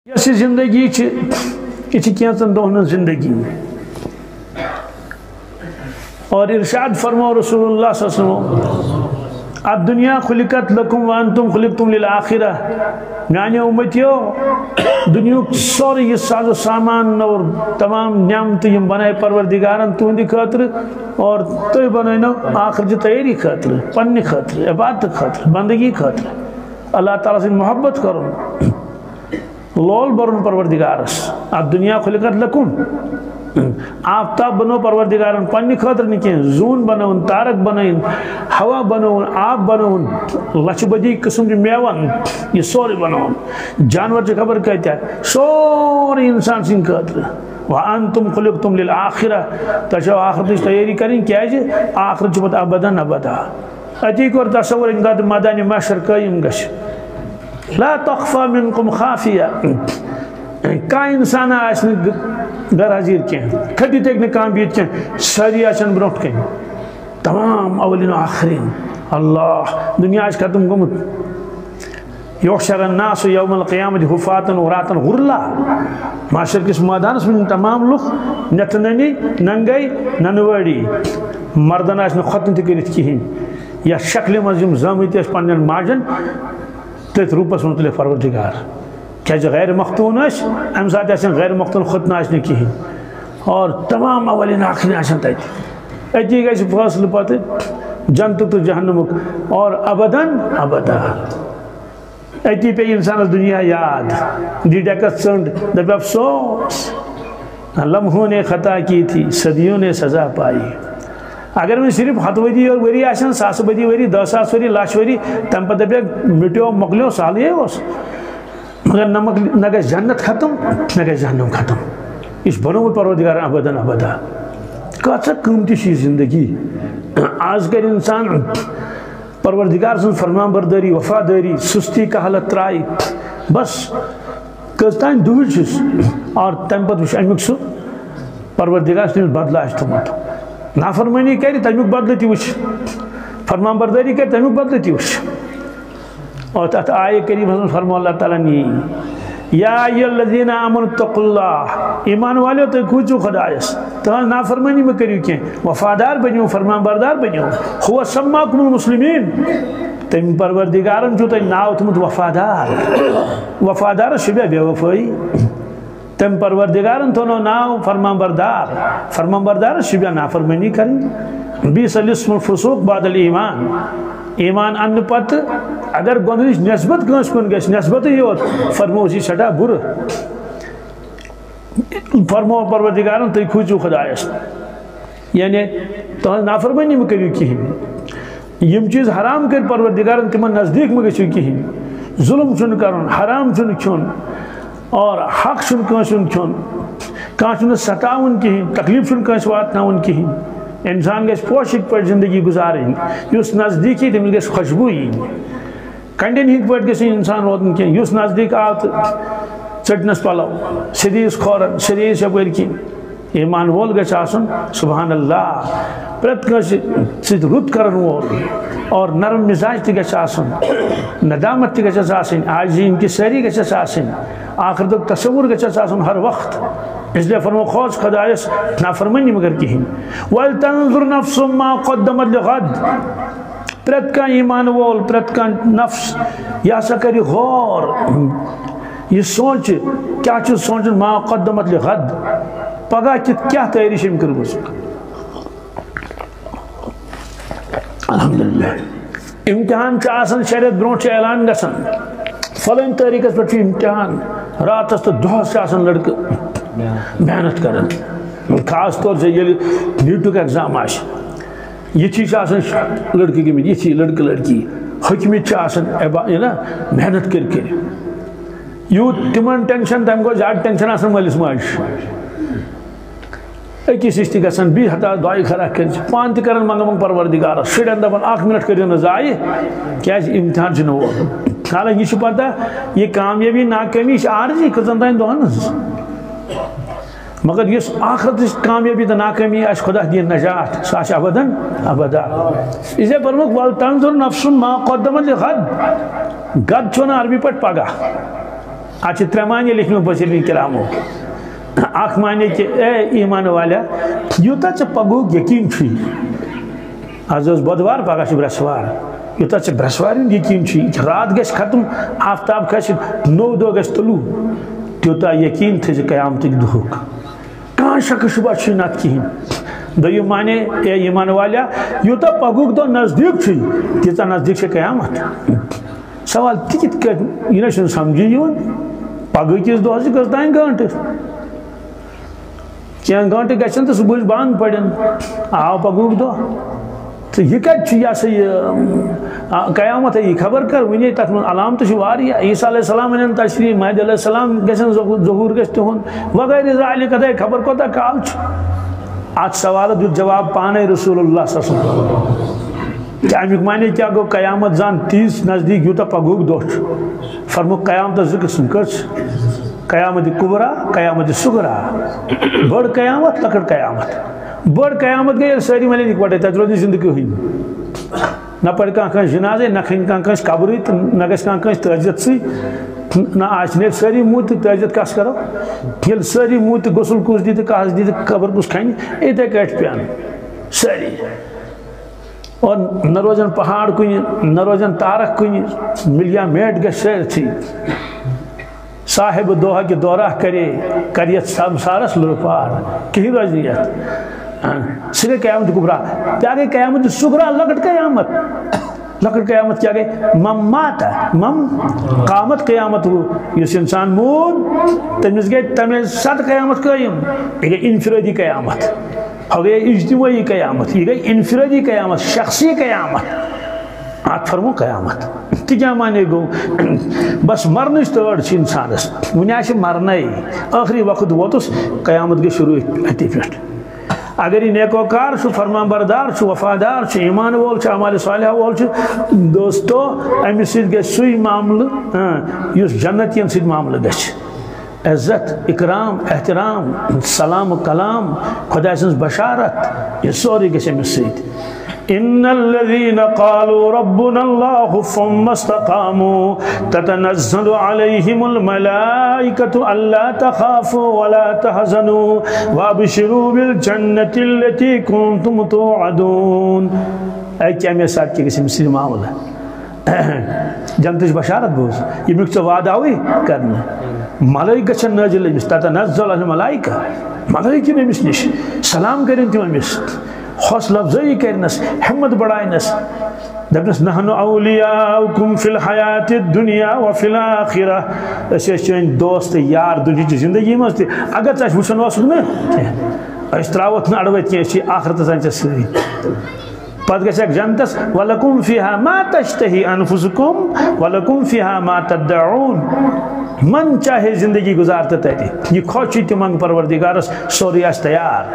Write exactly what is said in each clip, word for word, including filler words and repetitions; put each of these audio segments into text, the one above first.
یہ زندگی یہ کینچن دہن زندگی اور ارشاد فرمو رسول اللہ صلی اللہ علیہ وسلم الدنیا خلقت لکم وانتم خلقتم للآخرہ میانے امتیو دنیا سوری یہ ساز و سامان اور تمام نعمت یم بنائے پروردگارن تہندی خاطر اور تھی بنو آخر چہ تیاری خاطر پنہ خاطر عبادت خاطر بندگی خاطر اللہ تعالیٰ سے محبت کرن لول برن پروردگارس الدنیا خلقت لکم آفتاب بنو پروردگارن پنی خاطر نکین زون بنون تارک بنائن ہوا بنون آب بنون لچ بدی قسم کی میوان یہ سوری بنون جانور جو خبر کہتا ہے سوری انسان سن خاطر وَأَنْتُمْ خُلِقْتُمْ لِلْآخِرَةِ تشو آخرت اس تیاری کریں کیا ہے آخرت چبت ابداً ابدا اتیک اور تصور انگاد مدانی محشر قائم گش لا تخفى منكم خافیہ کا انسان آسن گر حضیر کیا کھٹی تک نے کام بیت کیا ساری آسن بروٹ کیا تمام اولین و آخرین اللہ دنیا آج ختم گمت یحشر الناس یوم القیامت حفاتا وراتا غرلا معاشر کس میدان میں تمام لوگ نتننی ننگئی ننوڑی مردان آسن ختم تکریت کی یا شکل مزیم زمیتی اس پانین ماجن تیت روپس منتلے پروردگار کیا جو غیر مختون اس امزاد ایسے غیر مختون خود ناشنے کی ہیں اور تمام اولین آخرین آشان تائی ایتی گئی سے فاصل پاتے جنت تو جہنمک اور ابداً ابدا ایتی پہ انسان اس دنیا یاد دی ڈیکت سنڈ دب افسوس لمحوں نے خطا کی تھی صدیوں نے سزا پائی اگر میں صرف ہتھ ودی اور وری آشان ساس ودی وری دہ ساس وری لاش وری تم پہ دبیا مٹیو مکلیو سالی ہے اس مگر نہ گئے جنت ختم نہ گئے جہنم ختم اس بنو پروردگار ابدا ابدا کہتا قیمتی چیز زندگی آج کل انسان پروردگار سن فرمان برداری وفاداری سستی کا حالت ترائی بس کہتا ہے دور چیز اور تم پت وش امیک سو پروردگار سن بدلا اشتمت نافرمانی کری تمیک بدلتی وش فرمان برداری کری تمیک بدلتی وش اور تحت آئے کریم حضرت فرمو اللہ تعالیٰ نے یا ایو الذین آمنوا اتقوا اللہ ایمان والے تو کوچو خدایس تو نافرمانی میں کریو کیں وفادار بنیو فرمان بردار بنیو ہوا سماکم المسلمین تم پروردگارن جو تم ناو تمت وفادار وفادار شبہ بے وفائی تم پروردگارن تو ناو فرمان بردار فرمان بردار شبہ نافرمانی کریں بیس الاسم الفسوق بعد الایمان ایمان ان پت اگر گندش نسبت کنس کن گس نسبت ہی ہوت فرمو اسی سٹا بر فرمو پروردگارن تی کھوچو خدایس یعنی تو نافرمانی میں کریو کی یم چیز حرام کر پروردگارن تمن نزدیک میں گچو کی ظلم چن کرن حرام چن کھن اور حق چن کنسن کھن کانچن ستاون کی تکلیف چن کنس واتناون کی انسان گیس پوشک پر زندگی گزاریں یس نزدیکی تم گیس خوشبوئی کنڈین ہیک پر گیس انسان روتن کی یس نزدیک آت چٹنس پلو سدیس خورن سدیس اپر کی ایمان وول گیس آسن سبحان اللہ پرت گیس سید رد کرن وول اور نرم مزاج تی گیس آسن ندامت تی گیس آسن آجی ان کی سری گیس آسن آخر تک تصور گیس آسن ہر وقت اس لئے فرمو خوش خدایس نافرمانی مگر کی ہیں وَلْتَنظُرْ نَفْسُ مَا قَدَّمَتْ لِغَدْ پرت کا ایمان وول پرت کا نفس یا سکری غور یہ سوچ کیا چیز سوچ ما قدمت لغد پگا چت کیا تیاری شم کر گس الحمدللہ امتحان چا آسن شریعت برونٹ چا اعلان گسن فلن طریقہ پر چی امتحان رات است دو سے آسن لڑک محنت کرن خاص طور سے یہ نیٹو کا ایگزام آش یہ چیز آسن لڑکی کی میں یہ چیز لڑک لڑکی حکمی چا آسن محنت کر کے یو تمن ٹینشن تم کو زیادہ ٹینشن آسن مالس ماش ایکی سستی گسن بھی ہتا دعائی خرا کر پان تی کرن منگا منگ پروردگار شڑن دبن آخ منٹ کر دینا زائی کیا امتحان چنو ہوا حالانکہ یہ پتا یہ کامیابی ناکامی عارضی کزن دائن دوانز مگر یہ آخرت کامیابی دا ناکامی اش خدا دی نجات ساش ابداً ابدا اسے فرمک والتنظر نفس ما قدمت لغد گد چھونا عربی پٹ پاگا آج ترے معنی لکھنو بزرگین کرامو اخ معنی کہ اے ایمان والا یوتا چھ پگوک یقین چھی آج اس بدوار پاگا چھ برسوار یوتا چھ برسوار یقین چھی رات گش ختم آفتاب کش نو دو گش طلوع تیوتا یقین تھے قیامت دہوک کان شک شبہ چھ نات کہیں دویم معنی اے ایمان والا یوتا پگوک دو نزدیک چھی تیتا نزدیک چھ قیامت سوال تکت کر یہ نشن سمجھی یون پگوک کس دو ہسی کس دائیں گانٹ چین گانٹ گشن تو صبح بانگ پڑن آو پگوک دو تو یہ کچھ یا سے قیامت ہے یہ خبر کر ونی تک علامت شواری عیسیٰ علیہ السلام انہیں تشریح مہدی علیہ السلام گشن ظہور گشتے ہون وغیر ذالک ہے خبر کو تا کال چھ آج سوال دو جواب پانے رسول اللہ صلی اللہ علیہ وسلم کہ امیک معنی کیا گو قیامت زان تیس نزدیک یوتا پگوک دوش فرمو قیامت ذکر سن کرچ قیامت کبرا قیامت سگرا بڑ قیامت لکڑ قیامت بڑ قیامت گئی ساری ملے نکوٹے تجربی زندگی ہوئی نہ پڑھ کان کان جنازے نہ کھن کان کان قبری نہ گس کان کان تہجد سی نہ آج نے ساری موت تہجد کس کرو یل ساری موت غسل کس دی کاس دی قبر کس کھن ایتے کٹ پیان ساری اور نہ روزن پہاڑ کنی نہ روزن تارک کنی ملیا میٹ گس شہر تھی صاحب دوہا کے دورہ کرے کریت سمسارس لرپار کہیں رضیت سگے قیامت کبرا کیا گئی قیامت سگرا لکٹ قیامت لکٹ قیامت کیا گئی مم ماتا مم قامت قیامت ہو اس انسان مود تمیز گئی تمیز ست قیامت قیم یہ گئی انفرادی قیامت ہو گئی اجتماعی قیامت یہ گئی انفرادی قیامت شخصی قیامت آت فرمو قیامت کیا مانے گو بس مرنش تو اڑ انسانس ونیاش مرنائی آخری وقت ووتس قیامت کے شروع اتی پیٹ اگر یہ نیکوکار چھو فرمان بردار چھو وفادار چھو ایمان وول چھو اعمال صالحہ وول چھو دوستو امی سید گے سوئی معامل یس جنتین سید معامل گش عزت اکرام احترام سلام و کلام خدا سنس بشارت یہ سوری گش امی سید ان الذين قالوا ربنا الله ثم استقاموا تتنزل عليهم الملائكة الا تخافوا ولا تحزنوا وابشروا بالجنة التي كنتم توعدون اے کیا میں ساتھ کی کسی مسلم معاملہ جنتش بشارت بوز یہ مکتب وعدہ ہوئی کرنا ملائکہ چھ نازل امس تتنزل الملائکہ ملائکہ میں امس نش سلام کریں تم امس حوصلہ افزائی کرنس حمد بڑھائنس دبنس نحن اولیاؤکم فی الحیات الدنیا وفی الاخرہ اسے چین دوست یار دنیا کی زندگی مجھتے اگر چاہش وچن واسد میں اس تراوت نہ اڑویت کی اسی آخرت سانچہ سری پت گئے ایک جنتس وَلَكُمْ فِيهَا مَا تَشْتَهِ أَنفُسُكُمْ وَلَكُمْ فِيهَا مَا تَدَّعُونَ من چاہے زندگی گزارتا تیتی یہ خوشی تی منگ پروردگارس سوری اس تیار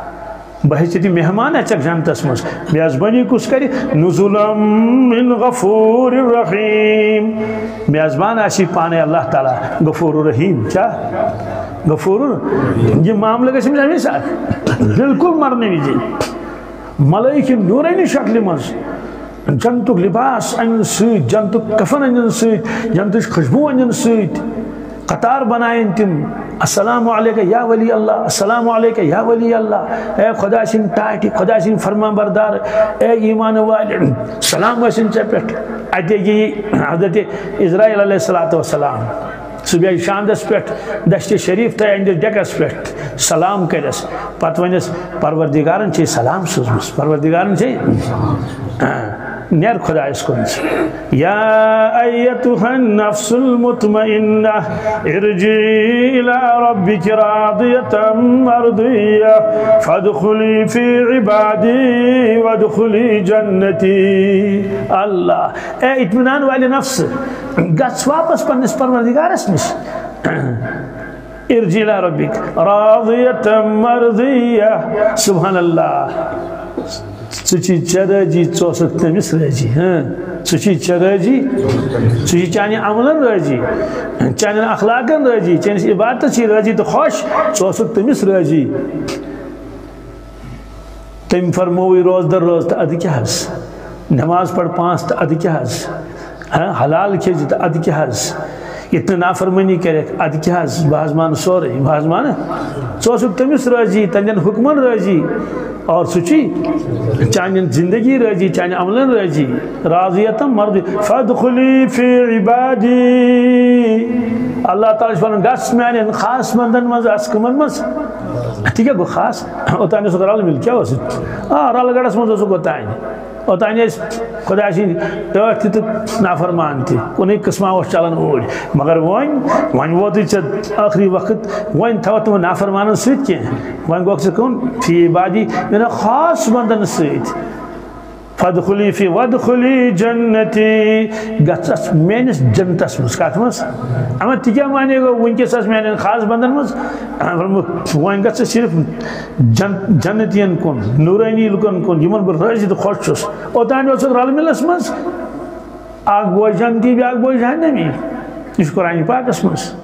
بحثیتی مہمان ہے چک جانتا اسمس میازبانی کس کری نزولم من غفور الرحیم میازبان ایسی پانے اللہ تعالی غفور الرحیم کیا غفور یہ معاملہ کا سمجھا نہیں ساتھ بالکل مرنے بھی جی ملائکی نورینی شکل مز جنتک لباس انجن سویت جنتک کفن انجن سویت جنتک خشبو انجن سویت قطار بنائیں تم السلام علیکہ یا ولی اللہ السلام علیکہ یا ولی اللہ اے خدا سن ٹائٹی خدا سن فرمان بردار اے ایمان والے سلام سن چپٹ ادھے یہ حضرت اسرائیل علیہ السلام صبح شاندس پیٹ دشت شریف تا اندر ڈیکس پیٹ سلام کرس پت ونس پروردگارن چھ سلام سوزمس پروردگارن چھ نیر خدا اس کو یا ایتها النفس المطمئنہ ارجعی الى ربک راضیتا مرضیہ فادخلی فی عبادی وادخلی جنتی اللہ اے اطمینان والی نفس گس واپس پنس پروردگار اس مش ارجعی الى ربک راضیتا مرضیہ سبحان اللہ سچی چرجی چوسک تمس رجی سچی چرجی سچی چانی عملن رجی چانی اخلاقن رجی چانی عبادت چی رجی تو خوش چوسک تمس رجی تم فرموی روز در روز تا ادھ کیا حس نماز پڑھ پانس تا ادھ کیا حس حلال کھیجی تا ادھ کیا حس اتنا نافرمانی کرے اد کیا بہت مان سورے بہت مان ثوسک تمس راضی تندین حکمن راضی اور سچی چانین زندگی راضی چان عملن راضی راضیتم مرضی فادخلی فی عبادی اللہ تعالیٰ فرمان گس میانین خاص بندن مز اسکمن مز ٹھیک ہے گو خاص اوتانی سو رل مل کیا ہو سکتا آ رل گڑس مز اوتانی اوتانی خدا سی ٹھٹ تھی تو نافرمان تھی کن قسمہ اس چلان اوڑ مگر ون ون ووت آخری وقت ون تھو تم نافرمان ست کی ون گوک سے کون فی عبادی میرا خاص بندن ست فادخلی فی وادخلی جنتی گھس میانس جنتس مز کت مز اما تہ کیا مانے گو ونکس میان خاص بندن مز ون گھس صرف جنتین کن نورانی لکن کن یمن بہ راضی تو خوش چھس اوتان اوسک رل ملس مز اخ بوے جنتی بیاکھ بوے جہنمی یہ قرآن پاکس مز